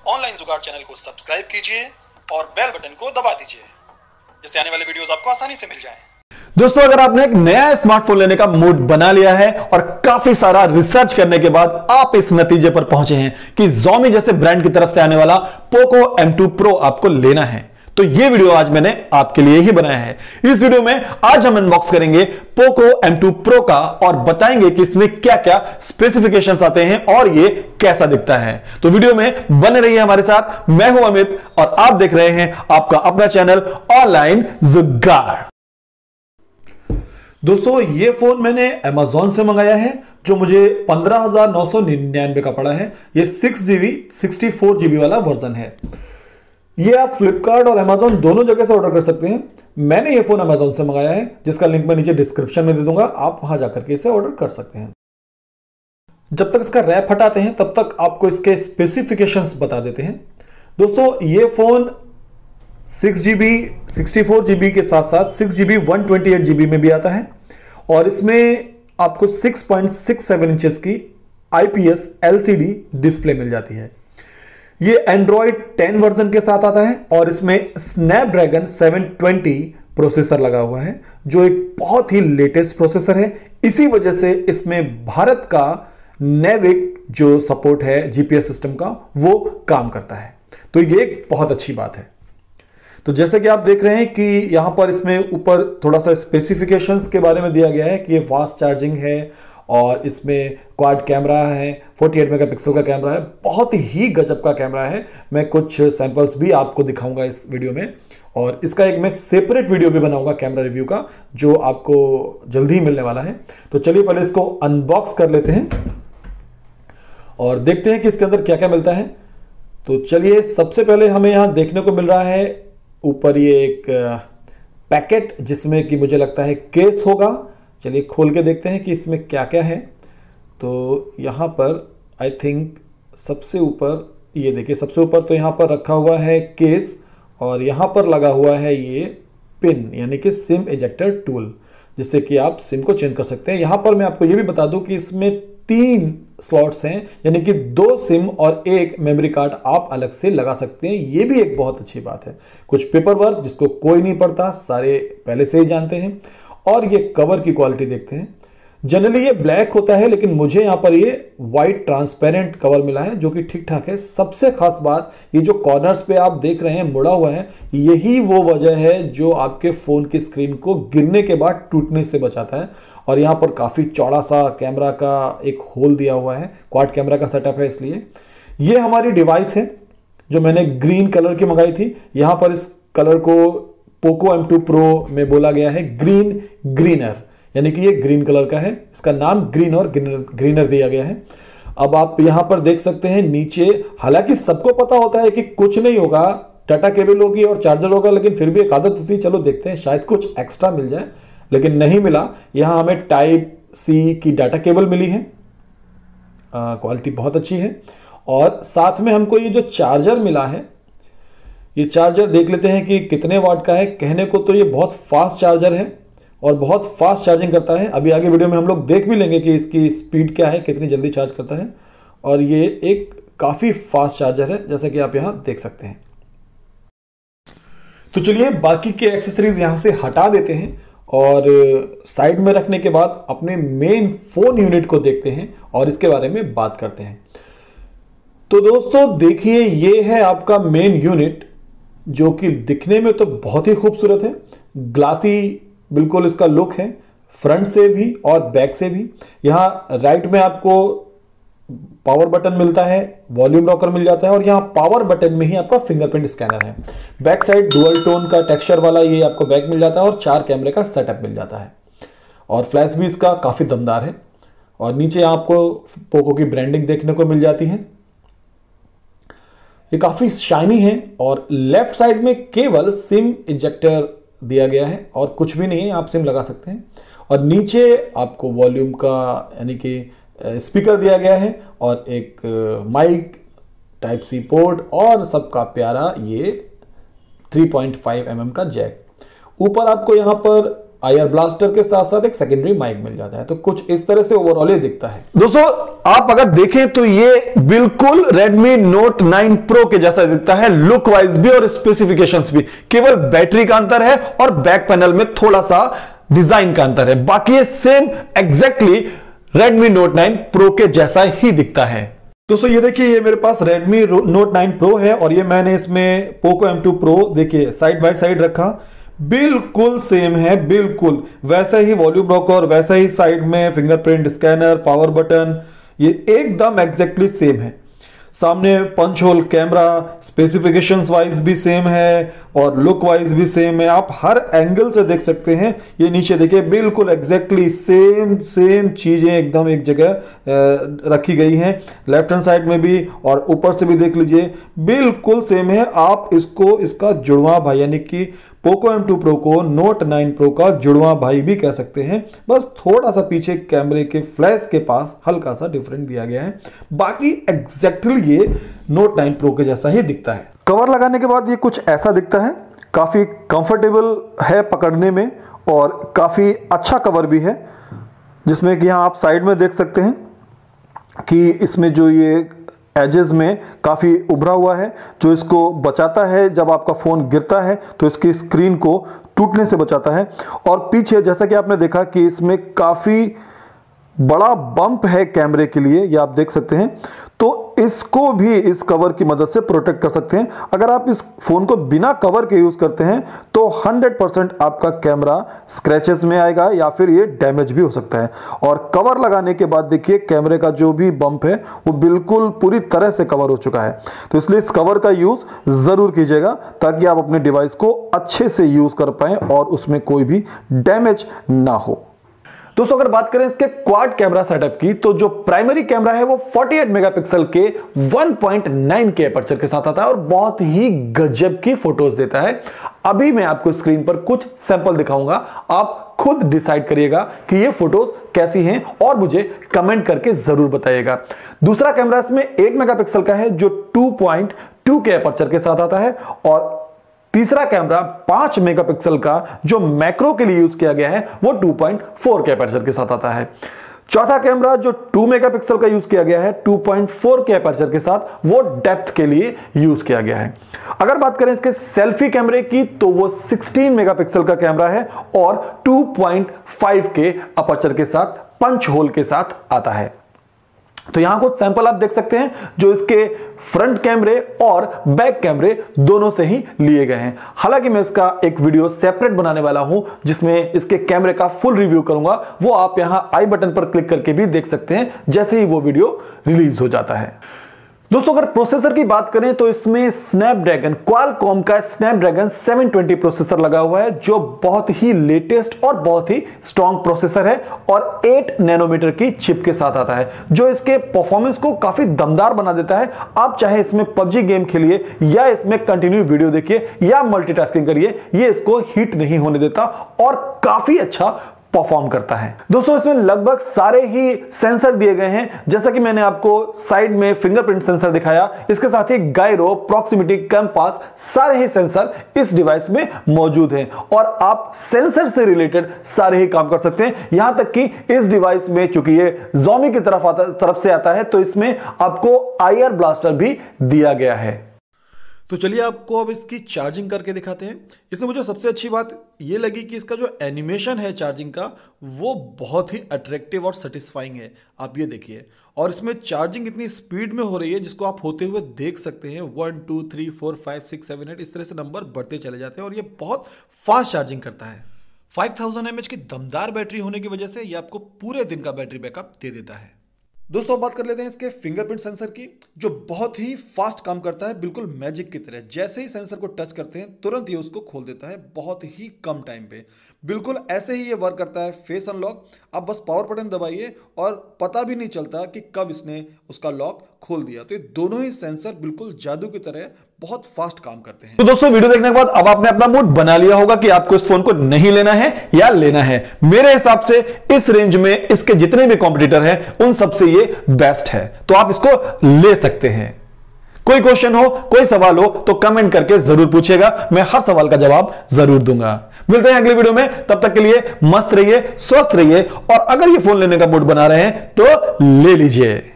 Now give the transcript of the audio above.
Online जुगाड़ channel को subscribe कीजिए और बेल बटन को दबा दीजिए, जिससे आने वाले वीडियोस आपको आसानी से मिल जाएं। दोस्तों, अगर आपने एक नया स्मार्टफोन लेने का मूड बना लिया है और काफी सारा रिसर्च करने के बाद आप इस नतीजे पर पहुंचे हैं कि Xiaomi जैसे ब्रांड की तरफ से आने वाला Poco M2 Pro आपको लेना है, तो यह वीडियो आज मैंने आपके लिए ही बनाया है। इस वीडियो में आज हम अनबॉक्स करेंगे Poco M2 Pro का और बताएंगे कि इसमें क्या क्या स्पेसिफिकेशंस आते हैं और ये कैसा दिखता है। तो वीडियो में बने रहिए हमारे साथ। मैं हूं अमित और आप देख रहे हैं आपका अपना चैनल ऑनलाइन जुगाड़। दोस्तों, ये फोन मैंने Amazon से मंगाया है, जो मुझे 15,999 का पड़ा है। ये 6GB 64GB वाला वर्जन है। ये आप फ्लिपकार्ट और Amazon दोनों जगह से ऑर्डर कर सकते हैं। मैंने ये फोन Amazon से मंगाया है, जिसका लिंक मैं नीचे डिस्क्रिप्शन में दे दूंगा, आप वहां जाकर के इसे ऑर्डर कर सकते हैं। जब तक इसका रैप हटाते हैं तब तक आपको इसके स्पेसिफिकेशंस बता देते हैं। दोस्तों, ये फोन 6GB 64GB के साथ साथ 6GB 128GB में भी आता है और इसमें आपको 6.67 इंचेस की IPS LCD डिस्प्ले मिल जाती है। ये Android 10 वर्जन के साथ आता है और इसमें Snapdragon 720 प्रोसेसर लगा हुआ है, जो एक बहुत ही लेटेस्ट प्रोसेसर है। इसी वजह से इसमें भारत का नेविक जो सपोर्ट है GPS सिस्टम का, वो काम करता है, तो ये एक बहुत अच्छी बात है। तो जैसे कि आप देख रहे हैं कि यहां पर इसमें ऊपर थोड़ा सा स्पेसिफिकेशंस के बारे में दिया गया है कि ये फास्ट चार्जिंग है और इसमें क्वाड कैमरा है, 48 मेगापिक्सल का कैमरा है, बहुत ही गजब का कैमरा है। मैं कुछ सैंपल्स भी आपको दिखाऊंगा इस वीडियो में और इसका एक मैं सेपरेट वीडियो भी बनाऊंगा कैमरा रिव्यू का, जो आपको जल्दी ही मिलने वाला है। तो चलिए पहले इसको अनबॉक्स कर लेते हैं और देखते हैं कि इसके अंदर क्या क्या मिलता है। तो चलिए, सबसे पहले हमें यहां देखने को मिल रहा है ऊपर ये एक पैकेट, जिसमें कि मुझे लगता है केस होगा। चलिए खोल के देखते हैं कि इसमें क्या क्या है। तो यहाँ पर आई थिंक सबसे ऊपर ये देखिए, सबसे ऊपर तो यहाँ पर रखा हुआ है केस और यहाँ पर लगा हुआ है ये पिन, यानी कि सिम इजेक्टर टूल, जिससे कि आप सिम को चेंज कर सकते हैं। यहाँ पर मैं आपको ये भी बता दूं कि इसमें 3 स्लॉट्स हैं, यानी कि 2 सिम और 1 मेमोरी कार्ड आप अलग से लगा सकते हैं। ये भी एक बहुत अच्छी बात है। कुछ पेपर वर्क जिसको कोई नहीं पढ़ता, सारे पहले से ही जानते हैं। और ये कवर की क्वालिटी देखते हैं। जनरली ये ब्लैक होता है, लेकिन मुझे यहां पर ये वाइट ट्रांसपेरेंट कवर मिला है, जो कि ठीक ठाक है। सबसे खास बात, ये जो कॉर्नर्स पे आप देख रहे हैं मुड़ा हुआ है, यही वो वजह है जो आपके फोन की स्क्रीन को गिरने के बाद टूटने से बचाता है। और यहाँ पर काफ़ी चौड़ा सा कैमरा का एक होल दिया हुआ है, क्वाड कैमरा का सेटअप है। इसलिए ये हमारी डिवाइस है जो मैंने ग्रीन कलर की मंगाई थी। यहाँ पर इस कलर को Poco M2 Pro में बोला गया है ग्रीन ग्रीनर, यानी कि ये ग्रीन कलर का है। इसका नाम ग्रीन और ग्रीनर दिया गया है। अब आप यहाँ पर देख सकते हैं नीचे, हालांकि सबको पता होता है कि कुछ नहीं होगा, डाटा केबल होगी और चार्जर होगा, लेकिन फिर भी एक आदत होती है, चलो देखते हैं शायद कुछ एक्स्ट्रा मिल जाए, लेकिन नहीं मिला। यहाँ हमें Type-C की डाटा केबल मिली है, क्वालिटी बहुत अच्छी है। और साथ में हमको ये जो चार्जर मिला है, ये चार्जर देख लेते हैं कि कितने वाट का है। कहने को तो ये बहुत फास्ट चार्जर है और बहुत फास्ट चार्जिंग करता है। अभी आगे वीडियो में हम लोग देख भी लेंगे कि इसकी स्पीड क्या है, कितनी जल्दी चार्ज करता है। और ये एक काफ़ी फास्ट चार्जर है, जैसा कि आप यहाँ देख सकते हैं। तो चलिए बाकी के एक्सेसरीज यहाँ से हटा देते हैं और साइड में रखने के बाद अपने मेन फोन यूनिट को देखते हैं और इसके बारे में बात करते हैं। तो दोस्तों देखिए, ये है आपका मेन यूनिट, जो कि दिखने में तो बहुत ही खूबसूरत है। ग्लासी बिल्कुल इसका लुक है, फ्रंट से भी और बैक से भी। यहाँ राइट में आपको पावर बटन मिलता है, वॉल्यूम रॉकर मिल जाता है और यहाँ पावर बटन में ही आपका फिंगरप्रिंट स्कैनर है। बैक साइड डुअल टोन का टेक्सचर वाला ये आपको बैक मिल जाता है और 4 कैमरे का सेटअप मिल जाता है और फ्लैश भी इसका काफ़ी दमदार है। और नीचे आपको पोको की ब्रांडिंग देखने को मिल जाती है। ये काफ़ी शाइनी है और लेफ्ट साइड में केवल सिम इजेक्टर दिया गया है और कुछ भी नहीं है, आप सिम लगा सकते हैं। और नीचे आपको वॉल्यूम का, यानी कि स्पीकर दिया गया है और एक माइक, Type-C पोर्ट और सबका प्यारा ये 3.5 mm का जैक। ऊपर आपको यहाँ पर IR ब्लास्टर के साथ साथ एक सेकेंडरी माइक मिल जाता है। तो कुछ इस तरह से ओवरऑल ये दिखता है। दोस्तों आप अगर देखें तो ये बिल्कुल Redmi Note 9 Pro के जैसा दिखता है, लुक वाइज भी और स्पेसिफिकेशंस भी। केवल बैटरी का अंतर है और बैक पैनल में थोड़ा सा डिजाइन का अंतर है, बाकी ये same exactly Redmi Note 9 Pro के जैसा ही दिखता है। दोस्तों ये देखिए, ये मेरे पास Redmi Note 9 Pro है और ये मैंने इसमें Poco M2 Pro देखिए साइड बाय साइड रखा, बिल्कुल सेम है, बिल्कुल वैसा ही वॉल्यूम रॉकर, वैसा ही साइड में फिंगरप्रिंट स्कैनर, पावर बटन, ये एकदम एग्जैक्टली सेम है। सामने punch hole camera, specifications wise भी सेम है और लुक वाइज भी सेम है, आप हर एंगल से देख सकते हैं। ये नीचे देखिए बिल्कुल एग्जैक्टली सेम चीजें एकदम एक जगह रखी गई हैं, लेफ्ट हैंड साइड में भी और ऊपर से भी देख लीजिए बिल्कुल सेम है। आप इसको इसका जुड़वा भाई यानी कि Poco M2 Pro को Note 9 Pro का जुड़वा भाई भी कह सकते हैं, बस थोड़ा सा पीछे कैमरे के फ्लैश के पास हल्का सा डिफरेंट दिया गया है, बाकी एग्जैक्टली ये Note 9 Pro के जैसा ही दिखता है। कवर लगाने के बाद ये कुछ ऐसा दिखता है, काफी कंफर्टेबल है पकड़ने में और काफी अच्छा कवर भी है, जिसमें कि यहां आप साइड में देख सकते हैं कि इसमें जो ये एजेस में काफ़ी उभरा हुआ है, जो इसको बचाता है जब आपका फ़ोन गिरता है तो इसकी स्क्रीन को टूटने से बचाता है। और पीछे जैसा कि आपने देखा कि इसमें काफ़ी बड़ा बम्प है कैमरे के लिए, ये आप देख सकते हैं, तो इसको भी इस कवर की मदद से प्रोटेक्ट कर सकते हैं। अगर आप इस फोन को बिना कवर के यूज करते हैं तो 100% आपका कैमरा स्क्रैचेस में आएगा या फिर ये डैमेज भी हो सकता है। और कवर लगाने के बाद देखिए कैमरे का जो भी बम्प है वो बिल्कुल पूरी तरह से कवर हो चुका है। तो इसलिए इस कवर का यूज जरूर कीजिएगा ताकि आप अपने डिवाइस को अच्छे से यूज कर पाएं और उसमें कोई भी डैमेज ना हो। दोस्तों अगर बात करें इसके क्वाड कैमरा सेटअप की, तो जो प्राइमरी कैमरा है वो 48 मेगापिक्सल के 1.9 के अपर्चर के साथ आता है और बहुत ही गजब की फोटोज देता है। अभी मैं आपको स्क्रीन पर कुछ सैंपल दिखाऊंगा, आप खुद डिसाइड करिएगा कि ये फोटोज कैसी हैं और मुझे कमेंट करके जरूर बताइएगा। दूसरा कैमरा इसमें 8 मेगापिक्सल का है जो 2.2 के अपर्चर के साथ आता है और तीसरा कैमरा 5 मेगापिक्सल का जो मैक्रो के लिए यूज किया गया है वो 2.4 के अपर्चर के साथ आता है। चौथा कैमरा जो 2 मेगापिक्सल का यूज किया गया है 2.4 के अपर्चर के साथ, वो डेप्थ के लिए यूज किया गया है। अगर बात करें इसके सेल्फी कैमरे की तो वो 16 मेगापिक्सल का कैमरा है और 2.5 के अपर्चर के साथ पंच होल के साथ आता है। तो यहां कुछ सैंपल आप देख सकते हैं जो इसके फ्रंट कैमरे और बैक कैमरे दोनों से ही लिए गए हैं। हालांकि मैं इसका एक वीडियो सेपरेट बनाने वाला हूं जिसमें इसके कैमरे का फुल रिव्यू करूंगा, वो आप यहां आई बटन पर क्लिक करके भी देख सकते हैं जैसे ही वो वीडियो रिलीज हो जाता है। दोस्तों अगर प्रोसेसर की बात करें तो इसमें स्नैपड्रैगन, क्वालकॉम का स्नैपड्रैगन 720 प्रोसेसर लगा हुआ है जो बहुत ही लेटेस्ट और बहुत ही स्ट्रॉन्ग प्रोसेसर है और 8 नैनोमीटर की चिप के साथ आता है जो इसके परफॉर्मेंस को काफी दमदार बना देता है। आप चाहे इसमें पबजी गेम खेलिए या इसमें कंटिन्यू वीडियो देखिए या मल्टीटास्किंग करिए, ये इसको हीट नहीं होने देता और काफी अच्छा परफॉर्म करता है। दोस्तों इसमें लगभग सारे ही सेंसर दिए गए हैं, जैसा कि मैंने आपको साइड में फिंगरप्रिंट सेंसर दिखाया, इसके साथ ही गायरो, प्रॉक्सिमिटी, कंपास, सारे ही सेंसर इस डिवाइस में मौजूद हैं और आप सेंसर से रिलेटेड सारे ही काम कर सकते हैं। यहां तक कि इस डिवाइस में चूंकि ये Xiaomi की तरफ से आता है तो इसमें आपको IR ब्लास्टर भी दिया गया है। तो चलिए आपको अब इसकी चार्जिंग करके दिखाते हैं। इसमें मुझे सबसे अच्छी बात ये लगी कि इसका जो एनिमेशन है चार्जिंग का वो बहुत ही अट्रैक्टिव और सेटिस्फाइंग है। आप ये देखिए, और इसमें चार्जिंग इतनी स्पीड में हो रही है जिसको आप होते हुए देख सकते हैं। 1 2 3 4 5 6 7 8 इस तरह से नंबर बढ़ते चले जाते हैं और ये बहुत फास्ट चार्जिंग करता है। 5000 mAh की दमदार बैटरी होने की वजह से ये आपको पूरे दिन का बैटरी बैकअप दे देता है। दोस्तों बात कर लेते हैं इसके फिंगरप्रिंट सेंसर की, जो बहुत ही फास्ट काम करता है, बिल्कुल मैजिक की तरह। जैसे ही सेंसर को टच करते हैं तुरंत ये उसको खोल देता है बहुत ही कम टाइम पे। बिल्कुल ऐसे ही ये वर्क करता है फेस अनलॉक। आप बस पावर बटन दबाइए और पता भी नहीं चलता कि कब इसने उसका लॉक खोल दिया। तो ये दोनों ही सेंसर बिल्कुल जादू की तरह बहुत फास्ट काम करते हैं। तो दोस्तों वीडियो देखने के बाद अब आपने अपना मूड बना लिया होगा कि आपको इस फोन को नहीं लेना है या लेना है। मेरे हिसाब से इस रेंज में इसके जितने भी कॉम्पिटिटर हैं उन सबसे ये बेस्ट है, तो आप इसको ले सकते हैं। कोई क्वेश्चन हो, कोई सवाल हो तो कमेंट करके जरूर पूछेगा, मैं हर सवाल का जवाब जरूर दूंगा। मिलते हैं अगली वीडियो में, तब तक के लिए मस्त रहिए, स्वस्थ रहिए, और अगर ये फोन लेने का मूड बना रहे हैं तो ले लीजिए।